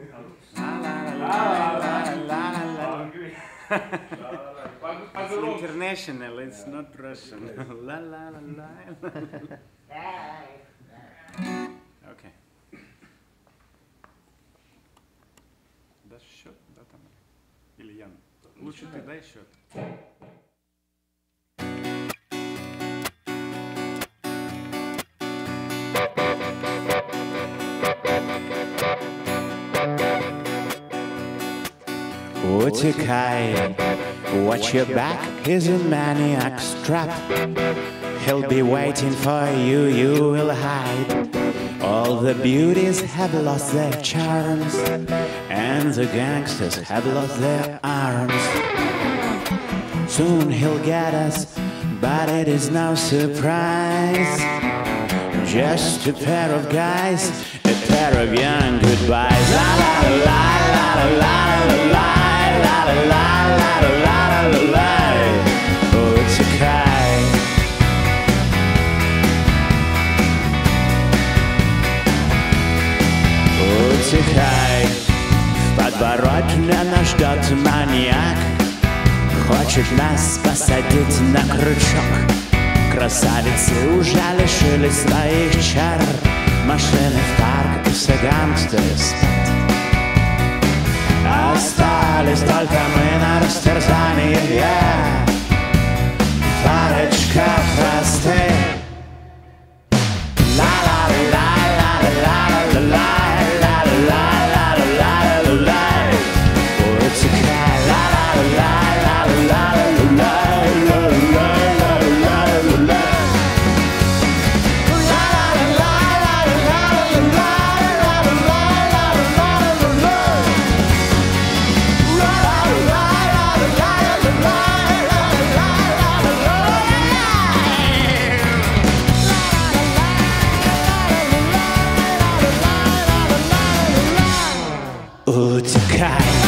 It's international, it's not Russian. La la la la. Okay. Дашь счет, да, там? Или я? Лучше ты дай счет. Utekai, watch your back, he's a maniac's trap. He'll be waiting for you, you will hide. All the beauties have lost their charms, and the gangsters have lost their arms. Soon he'll get us, but it is no surprise. Just a pair of guys, a pair of young goodbyes. La la la la la la la la. La la la la la la la la. Utekai. Utekai. В подворотне нас ждет маньяк. Хочет нас посадить на крючок. Красавицы уже лишились своих чар. Машины в парк и все гангстеры спят. Остались только мы на растерзании, парочка простых. Utekai.